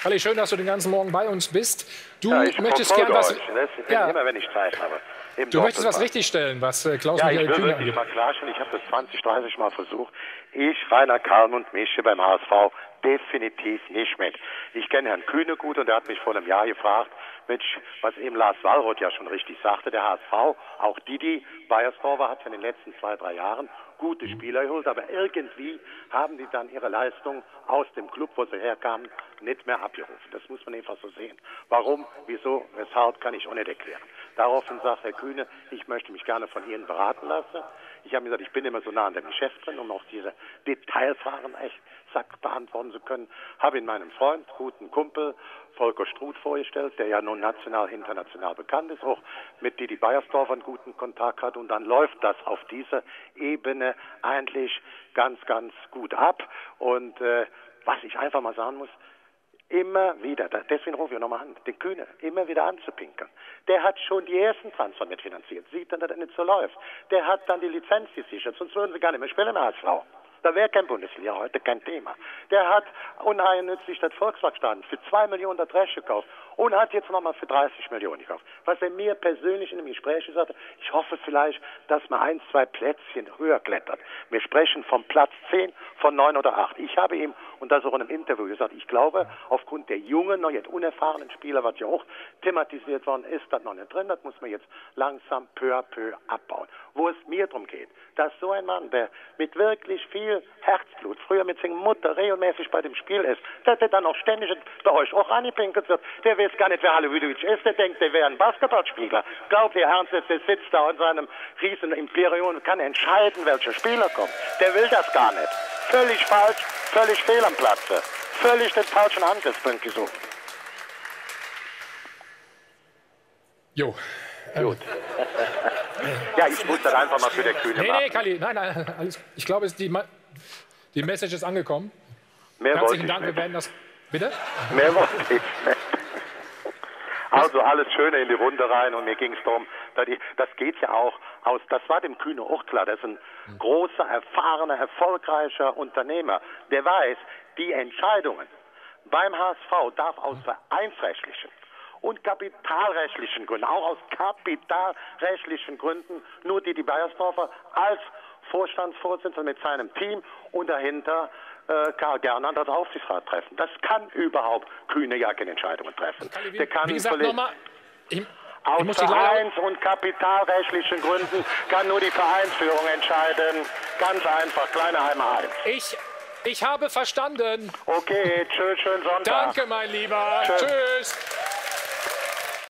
Kalli, schön, dass du den ganzen Morgen bei uns bist. Du ja, ich möchtest gern was. Ja. Immer, wenn ich Zeit habe. Du möchtest was richtigstellen, was Klaus-Michael Kühne angeht. Ich mal klarstellen, ich habe das 20, 30 Mal versucht. Ich, Rainer Kallmund, mische beim HSV definitiv nicht mit. Ich kenne Herrn Kühne gut und er hat mich vor einem Jahr gefragt, Mensch, was eben Lars Wallroth ja schon richtig sagte, der HSV, auch Didi Beiersdorfer hat ja in den letzten 2, 3 Jahren gute Spieler geholt, aber irgendwie haben die dann ihre Leistung aus dem Club, wo sie herkamen, nicht mehr abgerufen. Das muss man einfach so sehen. Warum, wieso, weshalb, kann ich auch nicht erklären. Daraufhin sagt Herr Kühne, ich möchte mich gerne von Ihnen beraten lassen. Ich habe gesagt, ich bin immer so nah an dem Geschäft drin, um auch diese Detailfragen echt exakt beantworten zu können. Habe ihn meinem Freund, guten Kumpel, Volker Struth vorgestellt, der ja nun national, international bekannt ist, auch mit Didi Beiersdorfer einen guten Kontakt hat. Und dann läuft das auf dieser Ebene eigentlich ganz, ganz gut ab. Und was ich einfach mal sagen muss, immer wieder, deswegen rufe ich nochmal an, den Kühne immer wieder anzupinkeln. Der hat schon die ersten Transfer mitfinanziert, sieht dann, dass das nicht so läuft. Der hat dann die Lizenz gesichert, sonst würden sie gar nicht mehr spielen im HSV. Da wäre kein Bundesliga heute, kein Thema. Der hat uneigennützig das Volkswagenstadion für 2 Millionen das Recht gekauft und hat jetzt nochmal für 30 Millionen gekauft. Was er mir persönlich in einem Gespräch gesagt hat, ich hoffe vielleicht, dass man 1, 2 Plätzchen höher klettert. Wir sprechen vom Platz 10, von 9 oder 8. Ich habe ihm, und das auch in einem Interview gesagt, ich glaube, aufgrund der jungen, noch jetzt unerfahrenen Spieler, was ja auch thematisiert worden ist, das noch nicht drin, das muss man jetzt langsam peu à peu abbauen. Wo es mir darum geht, dass so ein Mann, der mit wirklich viel Herzblut, früher mit seiner Mutter regelmäßig bei dem Spiel ist, dass der dann auch ständig bei euch auch angepinkelt wird, der weiß gar nicht, wer Haliludowitsch ist, der denkt, der wäre ein Basketballspieler. Glaubt ihr ernst, der sitzt da in seinem riesen Imperium und kann entscheiden, welcher Spieler kommt. Der will das gar nicht. Völlig falsch, völlig fehl am Platze. Völlig den falschen Angriffspunkt gesucht. Jo. Gut. Ja, ich muss das einfach mal für der Kühne machen. Nee, Kalli, nein, alles. Ich glaube, die Message ist angekommen. Mehr Herzlichen Dank, wir werden das. Bitte? Mehr wollte ich nicht. Also alles Schöne in die Runde rein und mir ging es darum, das geht ja auch aus, das war dem Kühne auch klar, das ist ein großer, erfahrener, erfolgreicher Unternehmer, der weiß, die Entscheidungen beim HSV darf aus vereinsrechtlichen und kapitalrechtlichen Gründen, auch aus kapitalrechtlichen Gründen, nur Didi Beiersdorfer als Vorstandsvorsitzender mit seinem Team und dahinter Karl Gernand als Aufsichtsrat treffen. Das kann überhaupt Kühne ja keine Entscheidungen treffen. Kalli, der kann wie gesagt, nochmal, aus vereins- und kapitalrechtlichen Gründen kann nur die Vereinsführung entscheiden. Ganz einfach, Kleineheimer 1. Ich habe verstanden. Okay, tschüss, schönen Sonntag. Danke, mein Lieber. Tschüss. Tschüss.